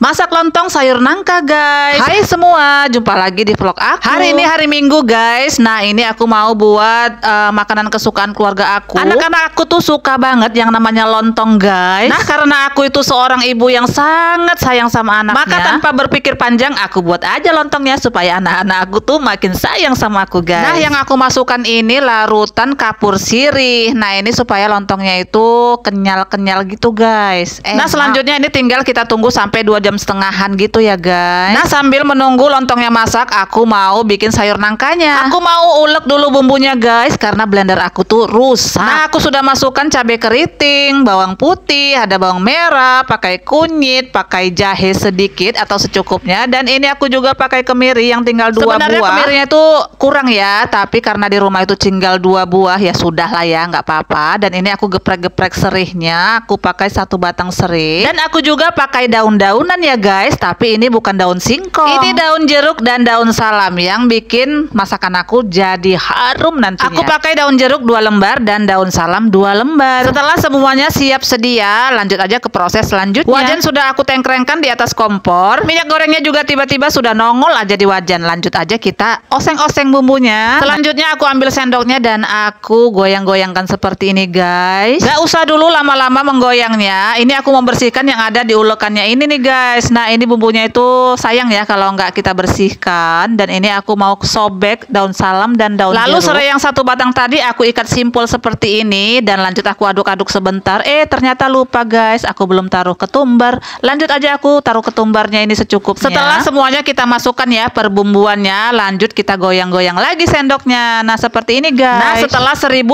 Masak lontong sayur nangka, guys. Hai semua, jumpa lagi di vlog aku. Hari ini hari Minggu, guys. Nah, ini aku mau buat makanan kesukaan keluarga aku. Anak-anak aku tuh suka banget yang namanya lontong, guys. Nah, karena aku itu seorang ibu yang sangat sayang sama anaknya, maka tanpa berpikir panjang aku buat aja lontongnya supaya anak-anak aku tuh makin sayang sama aku, guys. Nah, yang aku masukkan ini larutan kapur sirih. Nah, ini supaya lontongnya itu kenyal-kenyal gitu, guys. Nah, selanjutnya ini tinggal kita tunggu sampai 2 jam setengahan gitu ya, guys. Nah, sambil menunggu lontongnya masak, aku mau bikin sayur nangkanya. Aku mau ulek dulu bumbunya, guys, karena blender aku tuh rusak. Nah, aku sudah masukkan cabai keriting, bawang putih, ada bawang merah, pakai kunyit, pakai jahe sedikit atau secukupnya, dan ini aku juga pakai kemiri yang tinggal 2 buah. Sebenarnya kemirinya tuh kurang ya, tapi karena di rumah itu tinggal 2 buah ya sudah lah ya, nggak apa-apa. Dan ini aku geprek-geprek serihnya, aku pakai 1 batang serih, dan aku juga pakai daun-daunan ya, guys, tapi ini bukan daun singkong. Ini daun jeruk dan daun salam yang bikin masakan aku jadi harum nantinya. Aku pakai daun jeruk 2 lembar dan daun salam 2 lembar. Setelah semuanya siap sedia, lanjut aja ke proses selanjutnya. Wajan sudah aku tengkrengkan di atas kompor. Minyak gorengnya juga tiba-tiba sudah nongol aja di wajan. Lanjut aja kita oseng-oseng bumbunya. Selanjutnya aku ambil sendoknya dan aku goyang-goyangkan seperti ini, guys. Gak usah dulu lama-lama menggoyangnya. Ini aku membersihkan yang ada di ulekannya ini nih, guys. Nah, ini bumbunya itu sayang ya kalau nggak kita bersihkan. Dan ini aku mau sobek daun salam dan daun jeruk. Lalu serai yang 1 batang tadi aku ikat simpul seperti ini dan lanjut aku aduk-aduk sebentar. Ternyata lupa, guys, aku belum taruh ketumbar. Lanjut aja aku taruh ketumbarnya ini secukupnya. Setelah semuanya kita masukkan ya perbumbuannya, lanjut kita goyang-goyang lagi sendoknya. Nah, seperti ini, guys. Nah, setelah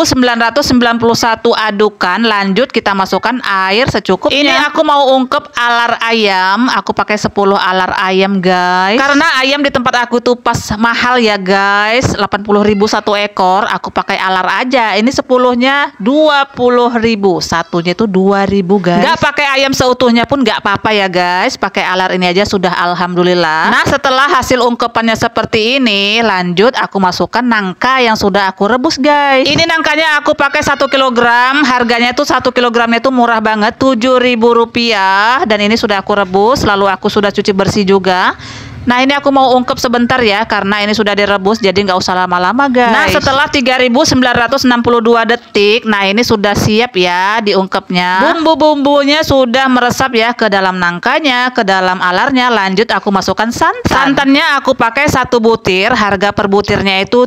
1991 adukan, lanjut kita masukkan air secukupnya. Ini aku mau ungkep alar ayam. Aku pakai 10 alar ayam, guys. Karena ayam di tempat aku tuh pas mahal ya, guys. 80.000 1 ekor. Aku pakai alar aja. Ini 10-nya 20.000. Satunya itu 2.000, guys. Nggak pakai ayam seutuhnya pun nggak apa-apa ya, guys. Pakai alar ini aja sudah alhamdulillah. Nah, setelah hasil ungkepannya seperti ini, lanjut aku masukkan nangka yang sudah aku rebus, guys. Ini nangkanya aku pakai 1 kilogram. Harganya tuh 1 kilogramnya itu murah banget, Rp7.000. Dan ini sudah aku rebus, lalu aku sudah cuci bersih juga. Nah, ini aku mau ungkep sebentar ya, karena ini sudah direbus, jadi nggak usah lama-lama, guys. Nah, setelah 3.962 detik, nah ini sudah siap ya diungkepnya. Bumbu-bumbunya sudah meresap ya ke dalam nangkanya, ke dalam alarnya. Lanjut aku masukkan santan. Santannya aku pakai 1 butir, harga per butirnya itu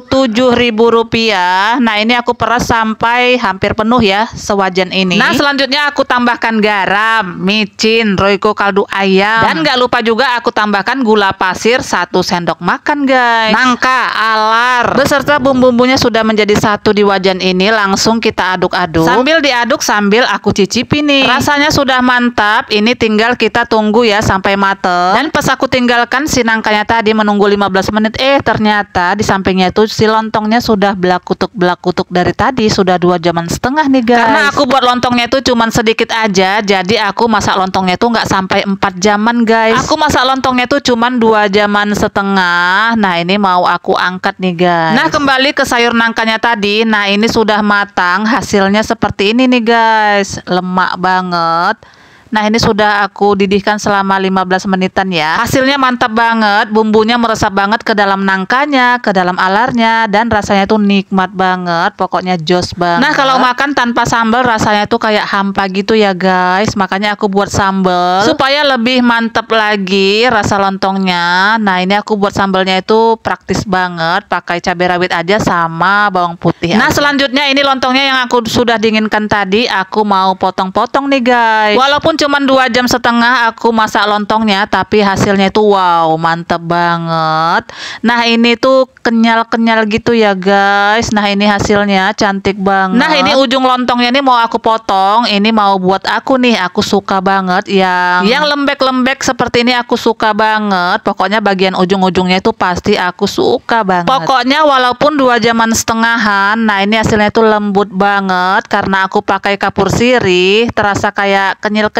Rp7.000. Nah, ini aku peras sampai hampir penuh ya, sewajan ini. Nah, selanjutnya aku tambahkan garam, micin, royco kaldu ayam, dan nggak lupa juga aku tambahkan gula pasir 1 sendok makan, guys. Nangka, alar, beserta bumbu-bumbunya sudah menjadi satu di wajan ini. Langsung kita aduk-aduk. Sambil diaduk sambil aku cicipi nih. Rasanya sudah mantap. Ini tinggal kita tunggu ya sampai mateng. Dan pas aku tinggalkan si nangkanya tadi menunggu 15 menit, ternyata di sampingnya itu si lontongnya sudah belakutuk dari tadi. Sudah 2 jaman setengah nih, guys. Karena aku buat lontongnya itu cuman sedikit aja, jadi aku masak lontongnya itu nggak sampai 4 jaman, guys. Aku masak lontongnya itu cuman 2 jaman setengah. Nah, ini mau aku angkat nih, guys. Nah, kembali ke sayur nangkanya tadi. Nah, ini sudah matang. Hasilnya seperti ini nih, guys. Lemak banget. Nah, ini sudah aku didihkan selama 15 menitan ya. Hasilnya mantap banget. Bumbunya meresap banget ke dalam nangkanya, ke dalam alarnya, dan rasanya tuh nikmat banget. Pokoknya jos banget. Nah, kalau makan tanpa sambal rasanya tuh kayak hampa gitu ya, guys. Makanya aku buat sambal supaya lebih mantap lagi rasa lontongnya. Nah, ini aku buat sambalnya itu praktis banget. Pakai cabai rawit aja sama bawang putih. Nah, selanjutnya ini lontongnya yang aku sudah dinginkan tadi. Aku mau potong-potong nih, guys. Walaupun cuman 2 jam setengah aku masak lontongnya, tapi hasilnya itu wow, mantep banget. Nah, ini tuh kenyal-kenyal gitu ya, guys. Nah, ini hasilnya cantik banget. Nah, ini ujung lontongnya ini mau aku potong. Ini mau buat aku nih, aku suka banget yang lembek-lembek seperti ini, aku suka banget. Pokoknya bagian ujung-ujungnya itu pasti aku suka banget. Pokoknya walaupun 2 jaman setengahan, nah ini hasilnya itu lembut banget karena aku pakai kapur sirih, terasa kayak kenyal-kenyal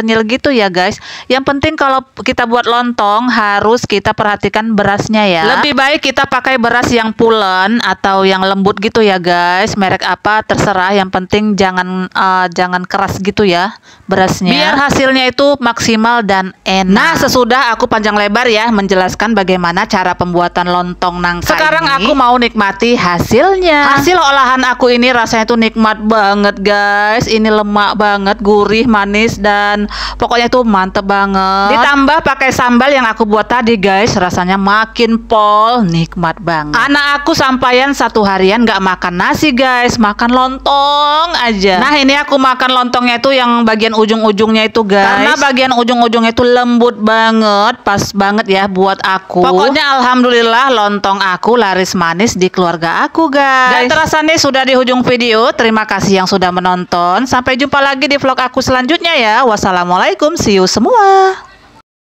kenyal gitu ya guys. Yang penting kalau kita buat lontong harus kita perhatikan berasnya ya. Lebih baik kita pakai beras yang pulen atau yang lembut gitu ya guys. Merek apa terserah, yang penting jangan keras gitu ya berasnya. Biar hasilnya itu maksimal dan enak. Nah, sesudah aku panjang lebar ya menjelaskan bagaimana cara pembuatan lontong nangka. Sekarang aku mau nikmati hasilnya. Hasil olahan aku ini rasanya tuh nikmat banget guys. Ini lemak banget, gurih, manis, dan pokoknya tuh mantep banget. Ditambah pakai sambal yang aku buat tadi guys, rasanya makin pol, nikmat banget. Anak aku sampaian 1 harian gak makan nasi guys, makan lontong aja. Nah, ini aku makan lontongnya itu yang bagian ujung-ujungnya itu guys. Karena bagian ujung-ujungnya itu lembut banget, pas banget ya buat aku. Pokoknya alhamdulillah lontong aku laris manis di keluarga aku guys. Dan terasa nih sudah di ujung video. Terima kasih yang sudah menonton. Sampai jumpa lagi di vlog aku selanjutnya ya. Wassalamualaikum, see you semua.